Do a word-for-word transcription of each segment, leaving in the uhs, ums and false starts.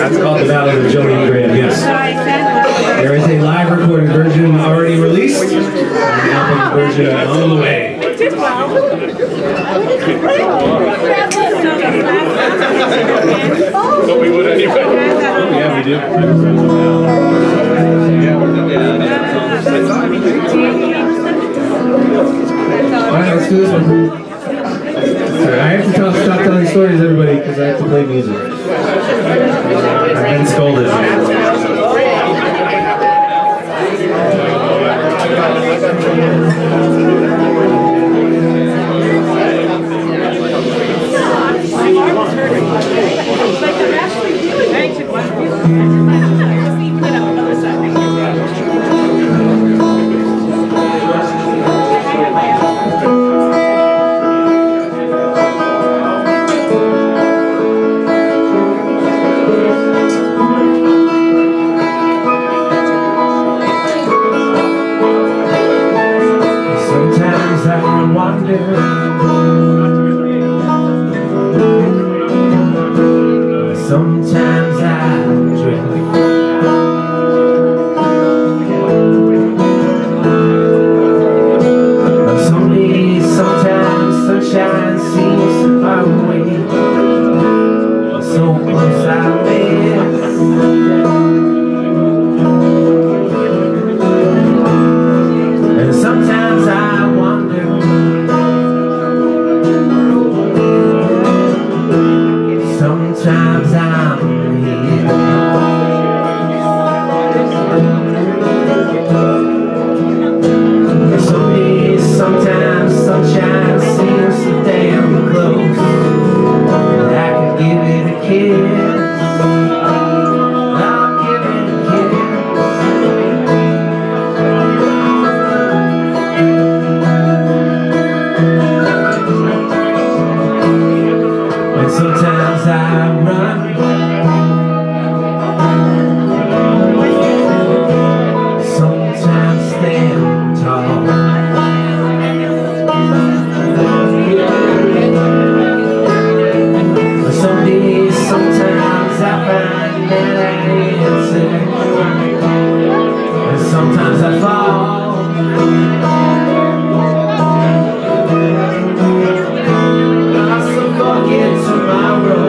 That's called the Ballad of Jolene Graham, yes. There is a live recorded version already released, and an album version on the way. But we would anyway. Oh, yeah, we do. Alright, let's do this one. Sorry, I have to talk, stop telling stories, everybody, because I have to play music. I've been scolded. Sometimes I drift. Some days, sometimes sunshine seems so far away, so close I miss. And sometimes I wonder, sometimes I'm here. Some days, sometimes sunshine seems so damn close that I could give it a kiss. I'll give it a kiss. And sometimes I run, sometimes stand tall. Some days, sometimes I find that I answer, and sometimes I fall. I still forget tomorrow.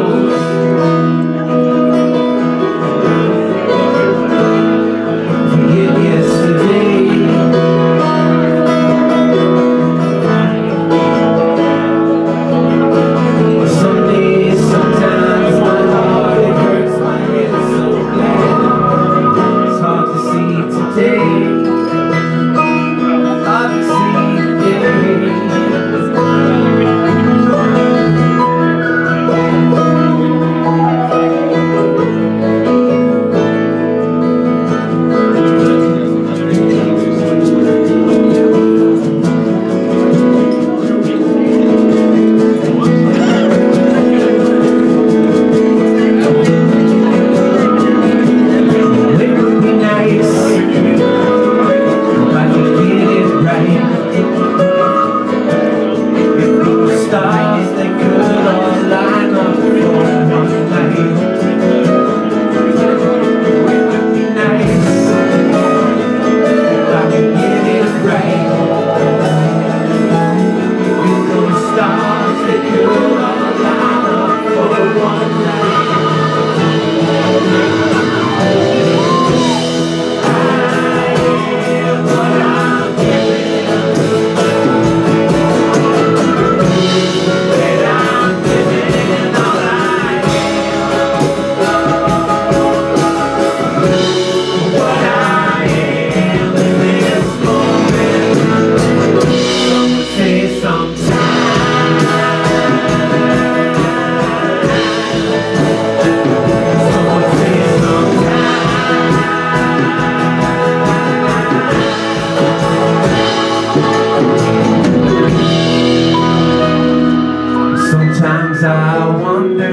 Sometimes I wonder,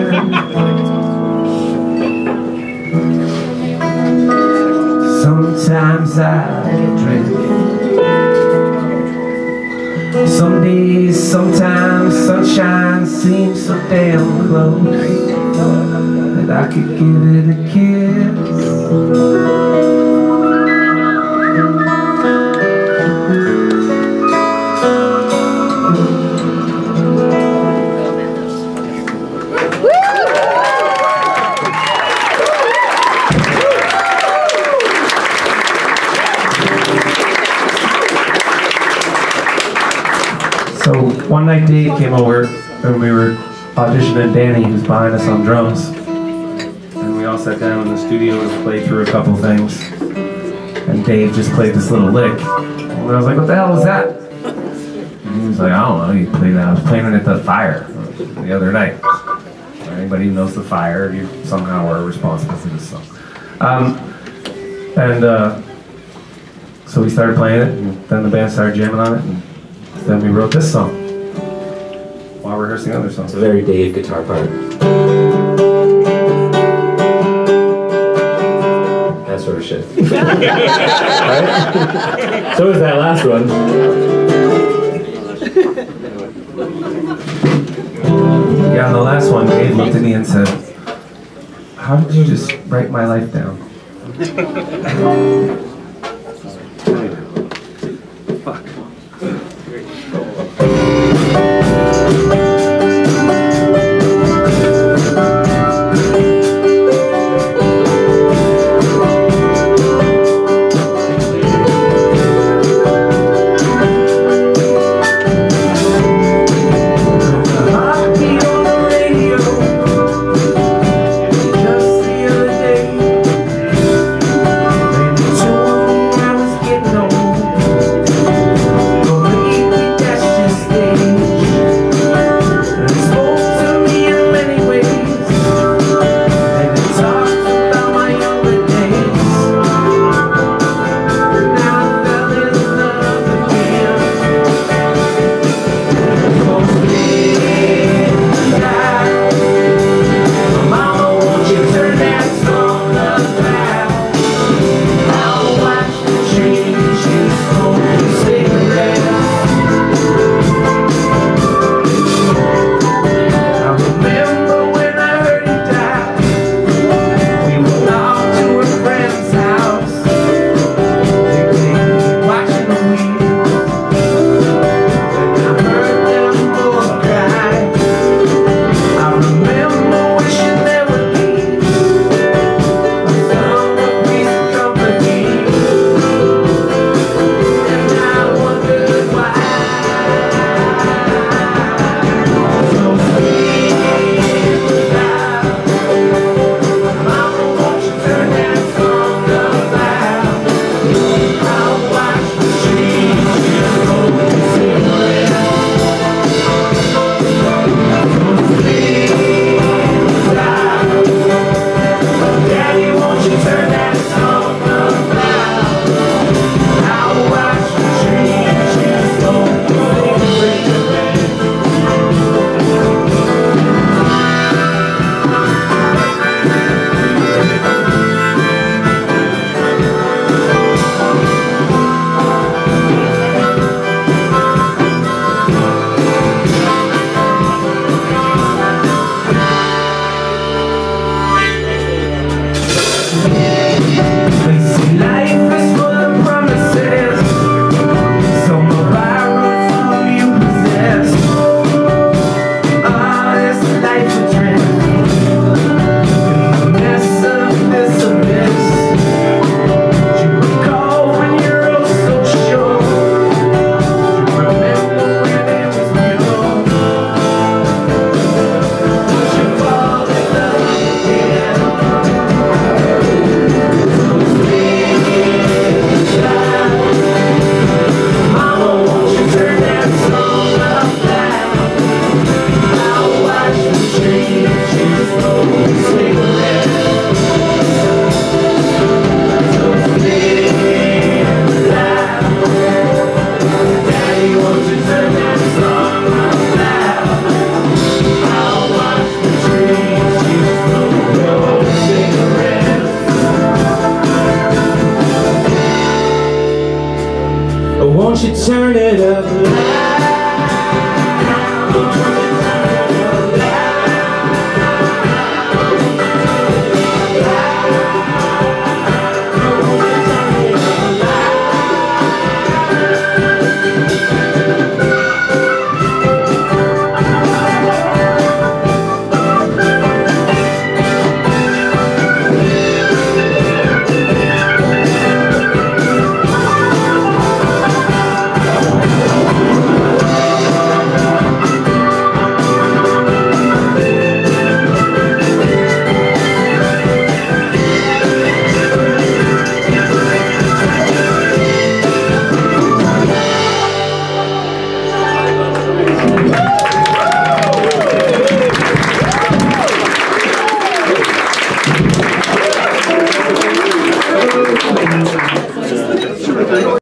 sometimes I drift. Some days, sometimes sunshine seems so damn close that I could give it a kiss. So one night Dave came over and we were auditioning Danny, who's behind us on drums. And we all sat down in the studio and played through a couple things. And Dave just played this little lick. And I was like, what the hell was that? And he was like, I don't know, you played that. I was playing it at the fire the other night. Anybody who knows the fire, you somehow are responsible for this song. Um, and uh, so we started playing it, and then the band started jamming on it. And then we wrote this song while rehearsing other songs. It's a very Dave guitar part. That sort of shit. Right? So is that last one. Yeah, on the last one, Dave looked at me and said, how did you just write my life down? Fuck.